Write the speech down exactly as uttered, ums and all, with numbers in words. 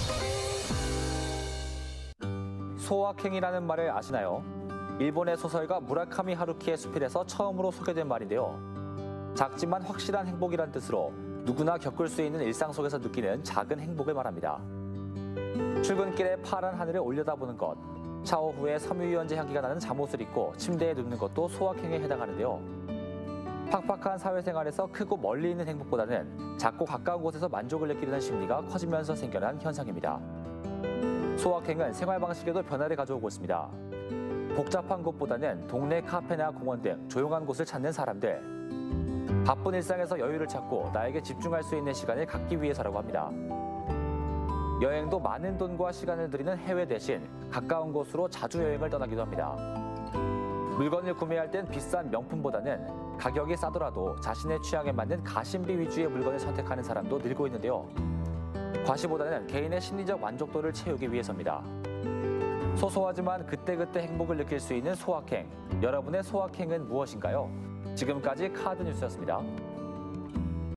소확행이라는 말을 아시나요? 일본의 소설가 무라카미 하루키의 수필에서 처음으로 소개된 말인데요. 작지만 확실한 행복이란 뜻으로 누구나 겪을 수 있는 일상 속에서 느끼는 작은 행복을 말합니다. 출근길에 파란 하늘을 올려다보는 것, 샤워 후에 섬유유연제 향기가 나는 잠옷을 입고 침대에 눕는 것도 소확행에 해당하는데요. 팍팍한 사회생활에서 크고 멀리 있는 행복보다는 작고 가까운 곳에서 만족을 느끼려는 심리가 커지면서 생겨난 현상입니다. 소확행은 생활 방식에도 변화를 가져오고 있습니다. 복잡한 곳보다는 동네 카페나 공원 등 조용한 곳을 찾는 사람들. 바쁜 일상에서 여유를 찾고 나에게 집중할 수 있는 시간을 갖기 위해서라고 합니다. 여행도 많은 돈과 시간을 들이는 해외 대신 가까운 곳으로 자주 여행을 떠나기도 합니다. 물건을 구매할 땐 비싼 명품보다는 가격이 싸더라도 자신의 취향에 맞는 가심비 위주의 물건을 선택하는 사람도 늘고 있는데요. 과시보다는 개인의 심리적 만족도를 채우기 위해서입니다. 소소하지만 그때그때 행복을 느낄 수 있는 소확행. 여러분의 소확행은 무엇인가요? 지금까지 카드 뉴스였습니다.